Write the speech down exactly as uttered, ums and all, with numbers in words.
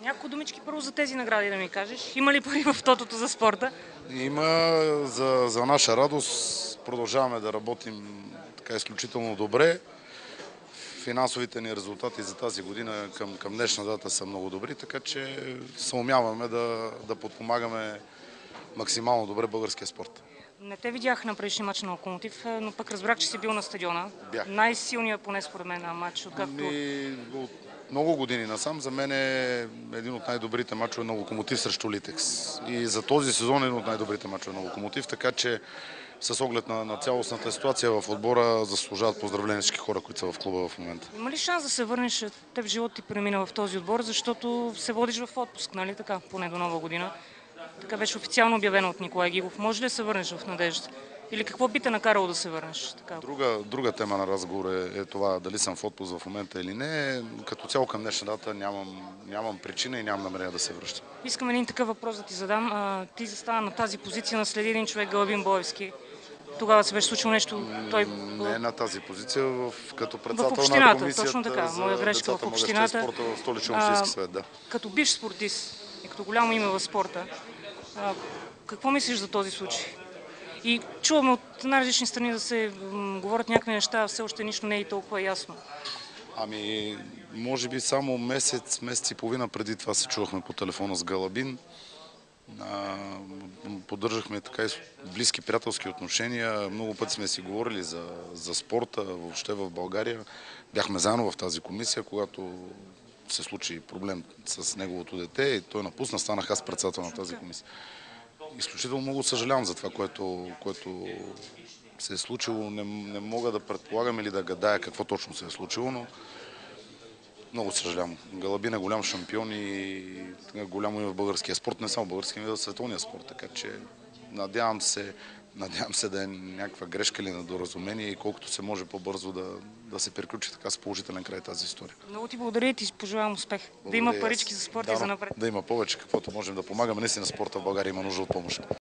Няколко думички първо за тези награди да ми кажеш. Има ли пари в тотото за спорта? Има, за, за наша радост продължаваме да работим така изключително добре. Финансовите ни резултати за тази година към, към днешна дата са много добри, така че се умяваме да, да подпомагаме максимално добре българския спорт. Не те видях на предишния матч на Локомотив, но пък разбрах, че си бил на стадиона. Бях. Най-силният поне според мен на матч, откакто... Ми, от много години насам за мен е един от най-добрите мачове на Локомотив срещу Литекс. И за този сезон е един от най-добрите мачове на Локомотив, така че с оглед на, на цялостната ситуация в отбора заслужават поздравления всички хора, които са в клуба в момента. Има ли шанс да се върнеш, теб живот ти премина в този отбор, защото се водиш в отпуск, нали така, поне до нова година? Така беше официално обявено от Николай Гигов. Може ли да се върнеш в надежда? Или какво би те накарало да се върнеш? Така? Друга, друга тема на разговор е, е това дали съм в отпуск в момента или не. Като цяло към днешна дата нямам, нямам причина и нямам намерение да се връщам. Искам един такъв въпрос да ти задам. А, ти застана на тази позиция, наследи един човек, Галабин Боевски. Тогава се беше случило нещо. Той... Не е на тази позиция, в, като председател в общината, на комисията точно така. за Моя грешка децата, в общината. Спорта в Столичен общински съвет, да. Като бивш спортист и като голямо име в спорта, а, какво мислиш за този случай? И чуваме от най-различни страни да се м, говорят някакви неща, все още нищо не е и толкова ясно. Ами, може би само месец, месец и половина преди това се чувахме по телефона с Галабин. А, поддържахме така и близки приятелски отношения. Много пъти сме си говорили за, за спорта, въобще в България. Бяхме заедно в тази комисия, когато се случи проблем с неговото дете и той напусна, станах аз председател на тази комисия. Изключително много съжалявам за това, което, което се е случило. Не, не мога да предполагам или да гадая какво точно се е случило, но много съжалявам. Галабин е голям шампион и голямо име в българския спорт, не само българския, но и в световния спорт. Така че надявам се, надявам се да е някаква грешка или недоразумение и колкото се може по-бързо да, да се приключи така с положителен край тази история. Много ти благодаря и ти пожелавам успех. Благодаря, да има парички за спорта да, и за напред. Да има повече, каквото можем да помагаме. Наистина спорта в България има нужда от помощ.